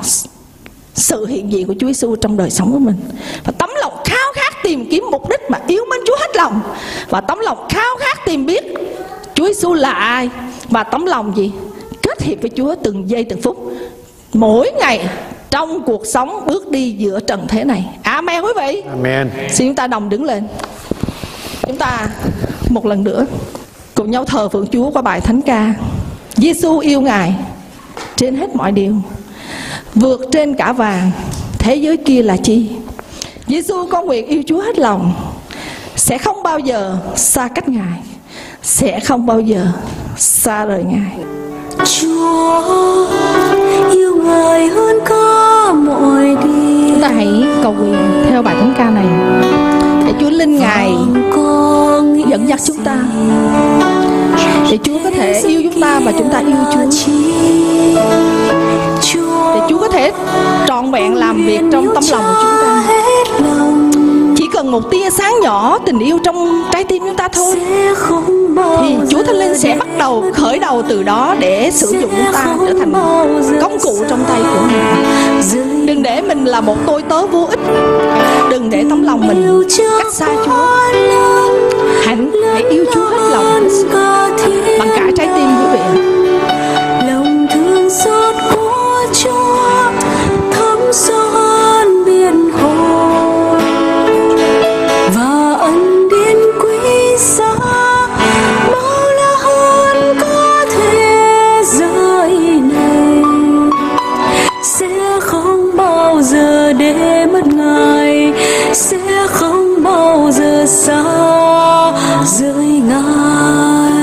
sự hiện diện của Chúa Giêsu trong đời sống của mình. Và tấm lòng khao khát tìm kiếm mục đích mà yêu mến Chúa hết lòng. Và tấm lòng khao khát tìm biết Chúa Giêsu là ai. Và tấm lòng gì? Kết hiệp với Chúa từng giây từng phút, mỗi ngày trong cuộc sống bước đi giữa trần thế này. Amen quý vị. Amen. Xin chúng ta đồng đứng lên. Chúng ta một lần nữa cùng nhau thờ phượng Chúa qua bài thánh ca Giêsu yêu Ngài trên hết mọi điều, vượt trên cả vàng, thế giới kia là chi. Giêsu con nguyện yêu Chúa hết lòng, sẽ không bao giờ xa cách Ngài, sẽ không bao giờ xa rời Ngài. Chúa yêu Ngài hơn cả mọi điều. Chúng ta hãy cầu nguyện theo bài thánh ca này để Chúa Linh Ngài dẫn dắt chúng ta, để Chúa có thể yêu chúng ta và chúng ta yêu Chúa, để Chúa có thể trọn vẹn làm việc trong tâm lòng của chúng ta. Chỉ cần một tia sáng nhỏ tình yêu trong trái tim chúng ta thôi, thì Chúa Thánh Linh sẽ bắt đầu khởi đầu từ đó để sử dụng chúng ta trở thành công cụ trong tay của Ngài. Đừng để mình là một tôi tớ vô ích, đừng để tấm lòng mình cách xa Chúa. Hãy, hãy yêu Chúa hết lòng bằng cả trái tim quý vị. Lòng thương xót của Chúa thấm sâu hơn biển hồ, và ân điển quý giá bao la hơn cả thế giới này. Sẽ không bao giờ để mất Ngài, sẽ không bao giờ xa rời Ngài.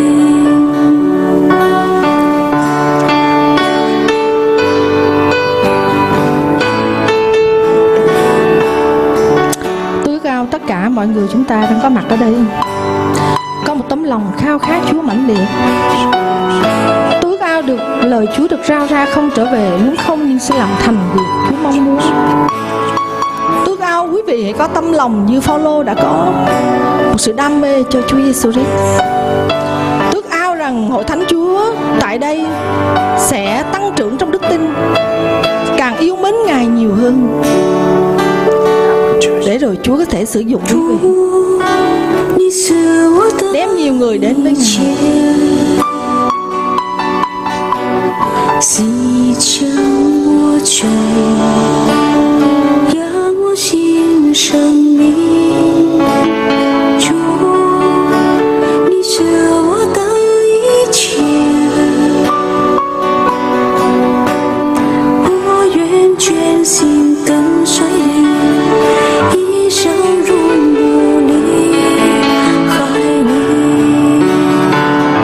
Tôi cao tất cả mọi người chúng ta đang có mặt ở đây có một tấm lòng khao khát Chúa mãnh liệt. Tôi ao được lời Chúa được rao ra không trở về nếu không nhưng sẽ làm thành việc Chúa mong muốn. Tôi ao quý vị hãy có tâm lòng như Phao-lô đã có, một sự đam mê cho Chúa Giêsu Christ. Ước ao rằng hội thánh Chúa tại đây sẽ tăng trưởng trong đức tin, càng yêu mến Ngài nhiều hơn, để rồi Chúa có thể sử dụng quý vị, đem nhiều người đến với Ngài. 细将我坠，让我新生命。主，你是我的一切，我愿全心跟随你，一生入你，爱你。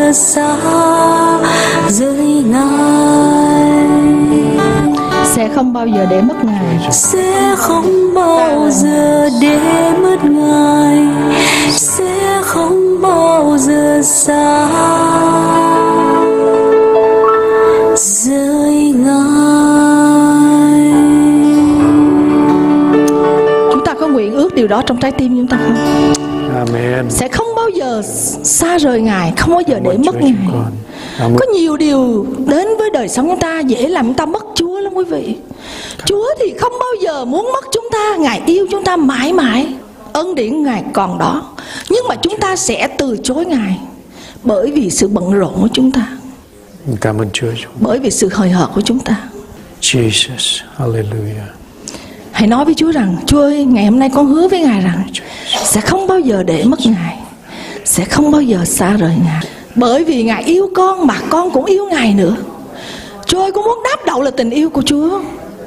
giờ xa rời Ngài, sẽ không bao giờ để mất Ngài, sẽ không bao giờ để mất Ngài, sẽ không bao giờ xa rời Ngài. Chúng ta có nguyện ước điều đó trong trái tim chúng ta không? Amen. Sẽ không bao giờ xa rời Ngài, không bao giờ để Cảm ơn mất Chúa Ngài. chúng con. Cảm ơn. Có nhiều điều đến với đời sống chúng ta dễ làm chúng ta mất Chúa lắm quý vị. Chúa thì không bao giờ muốn mất chúng ta. Ngài yêu chúng ta mãi mãi, ân điển Ngài còn đó. Nhưng mà chúng ta sẽ từ chối Ngài bởi vì sự bận rộn của chúng ta, Cảm ơn Chúa chúng. bởi vì sự hời hợt của chúng ta. Jesus. Hallelujah. Hãy nói với Chúa rằng: Chúa ơi, ngày hôm nay con hứa với Ngài rằng sẽ không bao giờ để mất Ngài, sẽ không bao giờ xa rời Ngài. Bởi vì Ngài yêu con mà con cũng yêu Ngài nữa. Chúa ơi, con muốn đáp đầu là tình yêu của Chúa.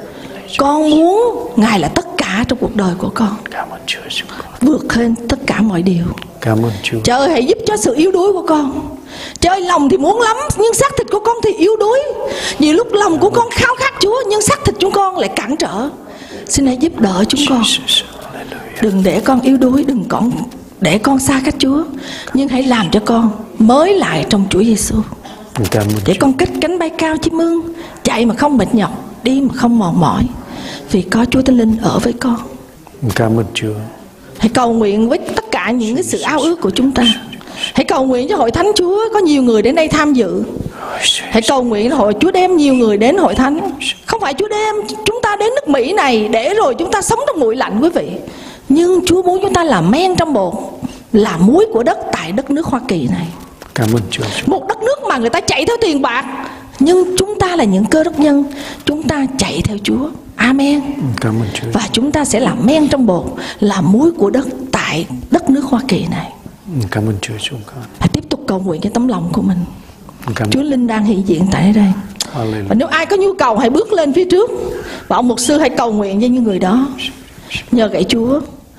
Con muốn Ngài là tất cả trong cuộc đời của con, Cảm ơn Chúa chúng con. vượt hơn tất cả mọi điều. Cảm ơn Chúa. Trời ơi, hãy giúp cho sự yếu đuối của con. Trời ơi, lòng thì muốn lắm, nhưng xác thịt của con thì yếu đuối. Nhiều lúc lòng của con khao khát Chúa, nhưng xác thịt chúng con lại cản trở. Xin hãy giúp đỡ chúng con. Jesus. Hallelujah. Đừng để con yếu đuối, đừng con để con xa cách Chúa, nhưng hãy làm cho con mới lại trong Chúa Giêsu, Cảm ơn để Chúa. con cất cánh bay cao chim ưng, chạy mà không mệt nhọc, đi mà không mòn mỏi, vì có Chúa Thánh Linh ở với con. Cảm ơn Chúa. Hãy cầu nguyện với tất cả những cái sự ao ước của chúng ta. Hãy cầu nguyện cho hội thánh Chúa có nhiều người đến đây tham dự. Hãy cầu nguyện hội Chúa đem nhiều người đến hội thánh. Không phải Chúa đem chúng ta đến nước Mỹ này để rồi chúng ta sống trong nguội lạnh quý vị. Nhưng Chúa muốn chúng ta là men trong bột, là muối của đất tại đất nước Hoa Kỳ này. Cảm ơn Chúa. Một đất nước mà người ta chạy theo tiền bạc, nhưng chúng ta là những cơ đốc nhân, chúng ta chạy theo Chúa. Amen. Cảm ơn Chúa. Và chúng ta sẽ làm men trong bột, là muối của đất tại đất nước Hoa Kỳ này. Cảm ơn Chúa chúng con. Hãy tiếp tục cầu nguyện cho tấm lòng của mình. Cảm Chúa ơn. Linh đang hiện diện tại đây. Và Hallelujah. nếu ai có nhu cầu hãy bước lên phía trước, và ông mục sư hãy cầu nguyện với những người đó. Nhờ cậy Chúa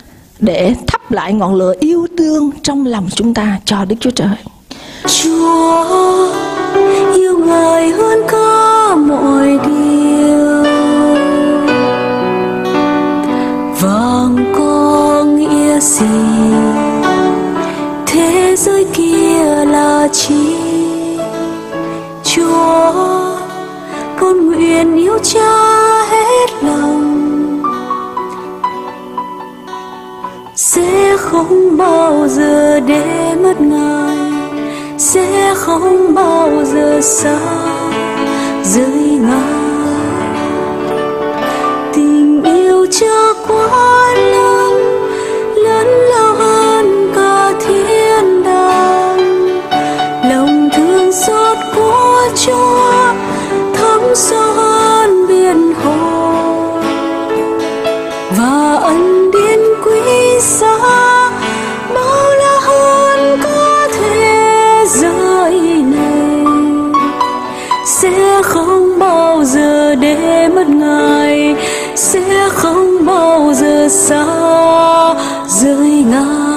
để thắp lại ngọn lửa yêu thương trong lòng chúng ta cho Đức Chúa Trời. Chúa yêu Ngài hơn cả mọi điều, vàng có nghĩa gì, thế giới kia là chi. Chúa, con nguyện yêu Cha hết lòng, sẽ không bao giờ để mất Ngài, sẽ không bao giờ xa rời Ngài. Tình yêu Cha quá lớn, lớn lao hơn cả thiên đàng. Lòng thương xót của Chúa thấm sâu hơn biển hồ, và ân điển quý giá bao la hơn cả thế giới này. Sẽ không bao giờ để mất Ngài, sẽ không bao giờ xa rời Ngài.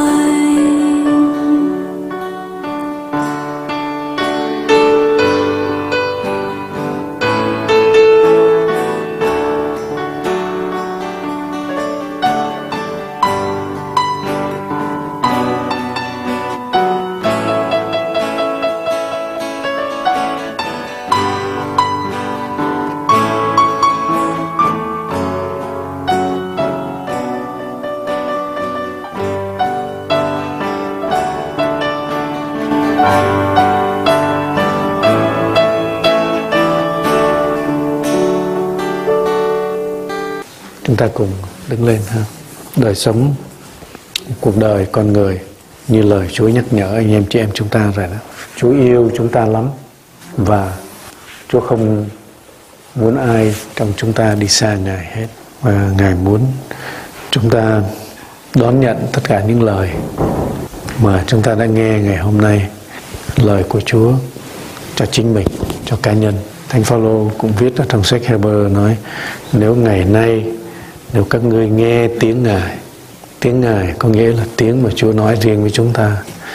Chúng ta cùng đứng lên ha. Đời sống, cuộc đời con người như lời Chúa nhắc nhở anh em chị em chúng ta rồi đó. Chúa yêu chúng ta lắm, và Chúa không muốn ai trong chúng ta đi xa Ngài hết. Và Ngài muốn chúng ta đón nhận tất cả những lời mà chúng ta đã nghe ngày hôm nay, lời của Chúa cho chính mình, cho cá nhân. Thánh Phaolô cũng viết ở trong sách Hebrew nói: nếu ngày nay nếu các ngươi nghe tiếng Ngài, tiếng Ngài có nghĩa là tiếng mà Chúa nói riêng với chúng ta,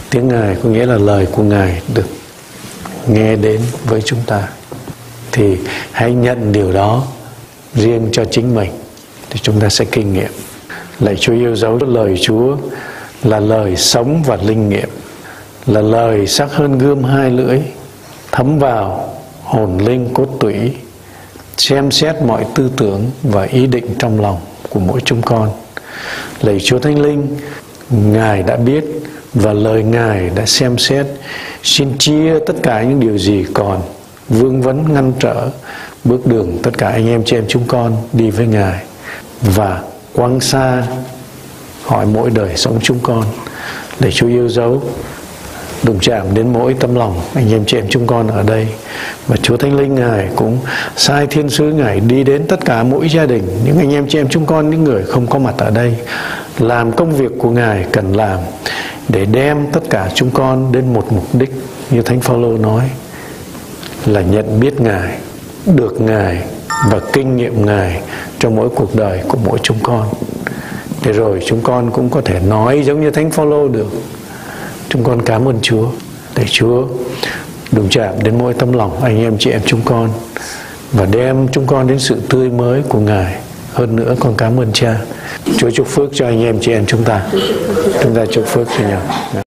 Tiếng Ngài có nghĩa là lời của Ngài được nghe đến với chúng ta. Thì hãy nhận điều đó riêng cho chính mình, thì chúng ta sẽ kinh nghiệm. Lạy Chúa yêu dấu, lời Chúa là lời sống và linh nghiệm, là lời sắc hơn gươm hai lưỡi, thấm vào hồn linh cốt tủy, xem xét mọi tư tưởng và ý định trong lòng của mỗi chúng con. Lạy Chúa Thánh Linh, Ngài đã biết và lời Ngài đã xem xét, xin chia tất cả những điều gì còn vương vấn ngăn trở bước đường tất cả anh em chị em chúng con đi với Ngài, và quăng xa hỏi mỗi đời sống chúng con. Để Chúa yêu dấu, đụng chạm đến mỗi tấm lòng anh em chị em chúng con ở đây. Và Chúa Thánh Linh Ngài cũng sai thiên sứ Ngài đi đến tất cả mỗi gia đình, những anh em chị em chúng con, những người không có mặt ở đây, làm công việc của Ngài cần làm để đem tất cả chúng con đến một mục đích, như Thánh Phaolô nói, là nhận biết Ngài, được Ngài và kinh nghiệm Ngài trong mỗi cuộc đời của mỗi chúng con. Để rồi chúng con cũng có thể nói giống như Thánh Phaolô được: chúng con cảm ơn Chúa. Để Chúa đụng chạm đến mỗi tấm lòng anh em chị em chúng con và đem chúng con đến sự tươi mới của Ngài. Hơn nữa con cảm ơn Cha. Chúa chúc phước cho anh em chị em chúng ta. Chúng ta chúc phước cho nhau.